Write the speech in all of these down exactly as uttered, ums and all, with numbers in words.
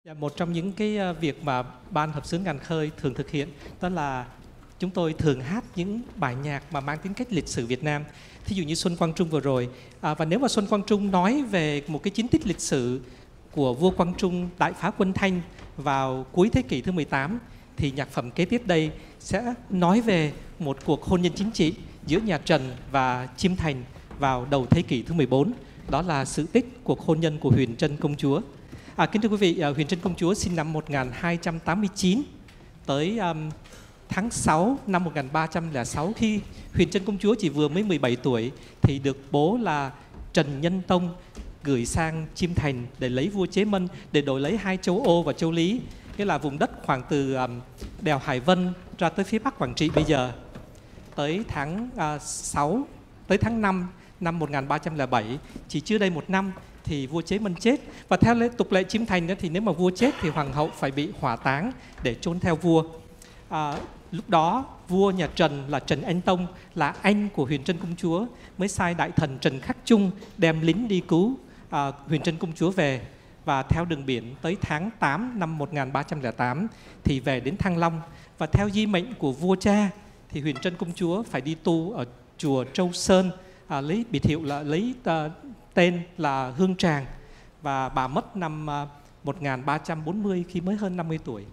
Dạ, một trong những cái ờ, việc mà ban hợp xướng Ngàn Khơi thường thực hiện đó là chúng tôi thường hát những bài nhạc mà mang tính cách lịch sử Việt Nam. Thí dụ như Xuân Quang Trung vừa rồi. À, và nếu mà Xuân Quang Trung nói về một cái chiến tích lịch sử của vua Quang Trung đại phá quân Thanh vào cuối thế kỷ thứ mười tám, thì nhạc phẩm kế tiếp đây sẽ nói về một cuộc hôn nhân chính trị giữa nhà Trần và Chiêm Thành vào đầu thế kỷ thứ mười bốn. Đó là sự tích cuộc hôn nhân của Huyền Trân công chúa. À, kính thưa quý vị, Huyền Trân công chúa sinh năm một nghìn hai trăm tám mươi chín, tới um, tháng sáu năm một nghìn ba trăm lẻ sáu, khi Huyền Trân công chúa chỉ vừa mới mười bảy tuổi thì được bố là Trần Nhân Tông gửi sang Chiêm Thành để lấy vua Chế Mân, để đổi lấy hai châu Ô và châu Lý, nghĩa là vùng đất khoảng từ um, đèo Hải Vân ra tới phía bắc Quảng Trị bây giờ. Tới tháng uh, sáu, tới tháng năm năm một nghìn ba trăm lẻ bảy, chỉ chưa đầy một năm thì vua Chế Mân chết. Và theo lễ, tục lệ Chiêm Thành đó, thì nếu mà vua chết thì hoàng hậu phải bị hỏa táng để chôn theo vua. À, lúc đó vua nhà Trần là Trần Anh Tông, là anh của Huyền Trân công chúa, mới sai đại thần Trần Khắc Trung đem lính đi cứu à, Huyền Trân công chúa về. Và theo đường biển tới tháng tám năm một nghìn ba trăm lẻ tám thì về đến Thăng Long. Và theo di mệnh của vua cha thì Huyền Trân công chúa phải đi tu ở chùa Châu Sơn, à, lấy biệt hiệu là lấy uh, tên là Hương Tràng. Và bà mất năm uh, một nghìn ba trăm bốn mươi khi mới hơn năm mươi tuổi.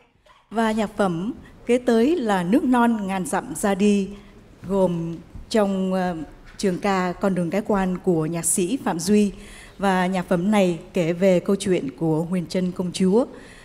Và nhạc phẩm kế tới là Nước Non Ngàn Dặm Ra Đi, gồm trong uh, trường ca Con Đường Cái Quan của nhạc sĩ Phạm Duy. Và nhạc phẩm này kể về câu chuyện của Huyền Trân công chúa.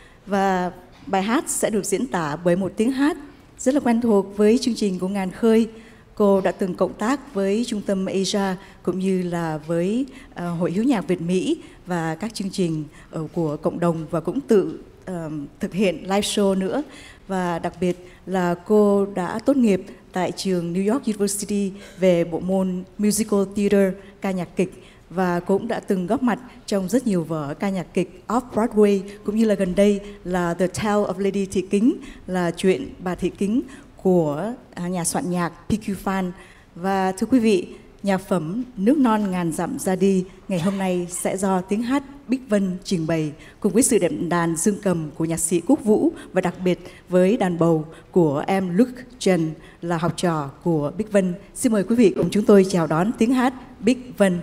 Và bài hát sẽ được diễn tả bởi một tiếng hát rất là quen thuộc với chương trình của Ngàn Khơi. Cô đã từng cộng tác với Trung tâm Asia cũng như là với uh, Hội Hiếu nhạc Việt Mỹ và các chương trình uh, của cộng đồng, và cũng tự uh, thực hiện live show nữa. Và đặc biệt là cô đã tốt nghiệp tại trường New York University về bộ môn Musical Theater, ca nhạc kịch, và cũng đã từng góp mặt trong rất nhiều vở ca nhạc kịch Off-Broadway, cũng như là gần đây là The Tale of Lady Thị Kính, là chuyện bà Thị Kính của nhà soạn nhạc pê quy Phan. Và thưa quý vị, nhạc phẩm Nước Non Ngàn Dặm Ra Đi ngày hôm nay sẽ do tiếng hát Bích Vân trình bày, cùng với sự đệm đàn dương cầm của nhạc sĩ Quốc Vũ, và đặc biệt với đàn bầu của em Luc Trần, là học trò của Bích Vân. Xin mời quý vị cùng chúng tôi chào đón tiếng hát Bích Vân.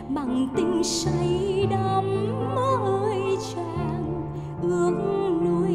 Say đắm ơi chàng, ước nuôi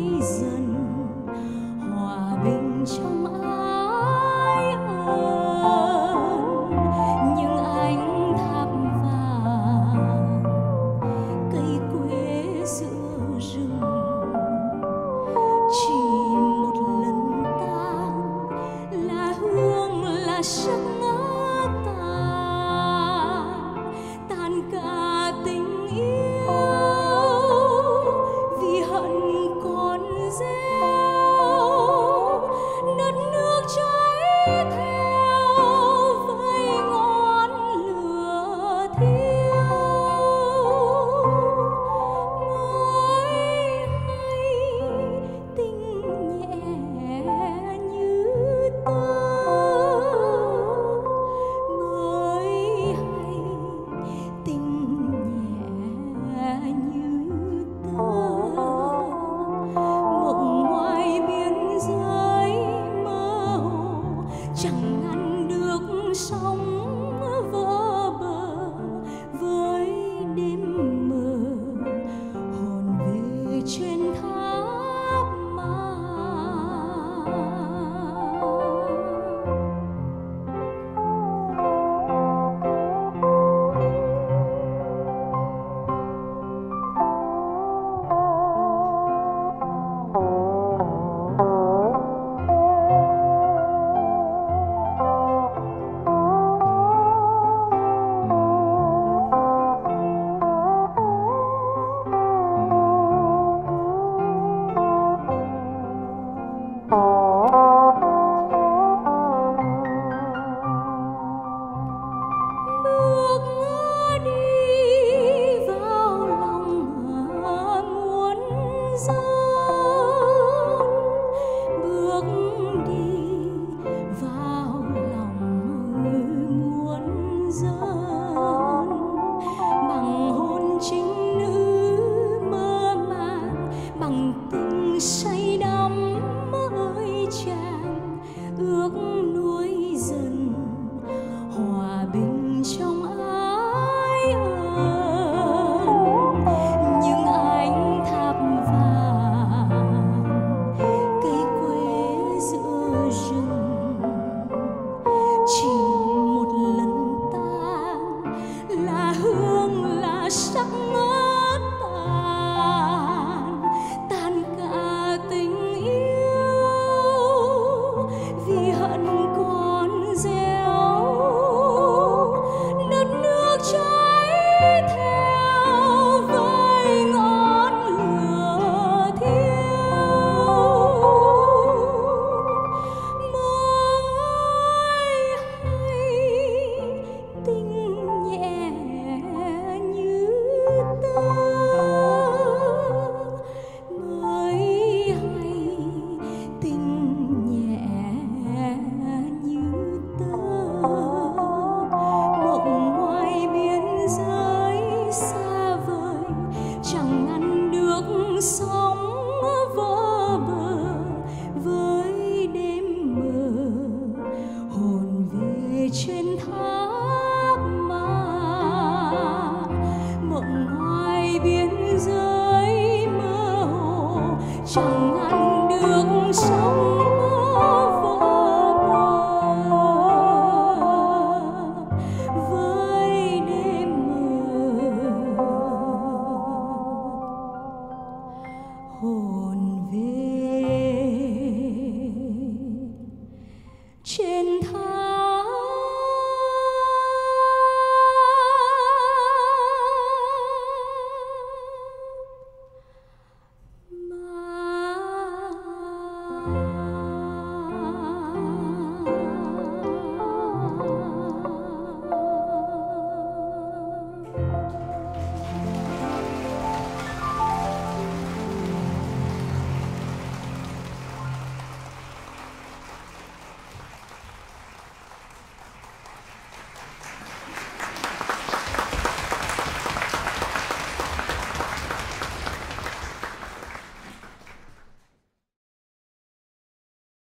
chẳng ngăn được sóng